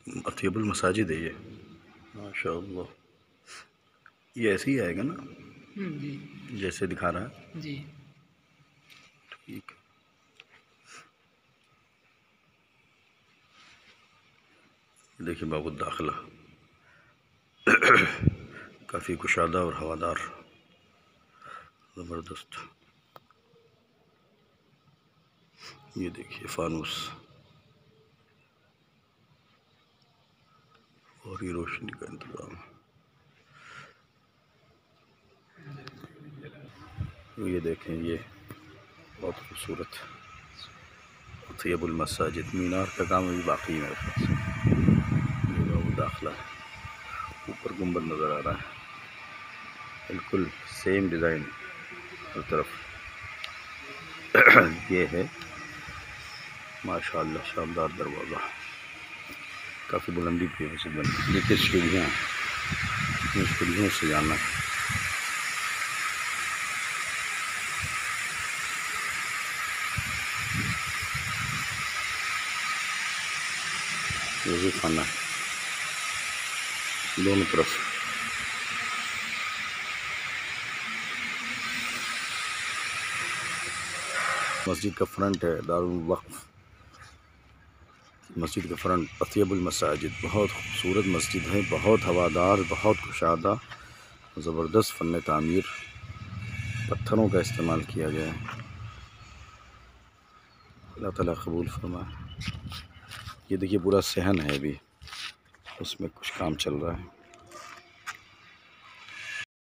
अतियबुल मसाजिद है ये, माशाअल्लाह। ये ऐसे ही आएगा ना जी जैसे दिखा रहा है जी। ठीक। देखिए बाबू दाखिला काफ़ी कुशादा और हवादार, ज़बरदस्त। ये देखिए फानूस और ये रोशनी का इंतज़ाम। ये देखें, ये बहुत खूबसूरत अतियबुल मसाजिद। मीनार का काम अभी बाकी है मेरे पास। ये बाबू दाखिला है, ऊपर गुंबद नज़र आ रहा है, बिल्कुल सेम डिज़ाइन हर तरफ। ये है माशाअल्लाह शानदार दरवाज़ा, काफ़ी बुलंदी पे मस्जिद बनी। देखिए सीढ़ियाँ, इन सीढ़ियों से जाना। वज़ू खाना दोनों तरफ। मस्जिद का फ्रंट है, दारुल वक्फ मस्जिद का फ्रंट। अतियबुल मसाजिद बहुत खूबसूरत मस्जिद है, बहुत हवादार, बहुत कुशादा, ज़बरदस्त फ़न तामीर, पत्थरों का इस्तेमाल किया गया है। अल्लाह ताला कबूल फरमाए। ये देखिए पूरा सहन है, अभी उसमें कुछ काम चल रहा है।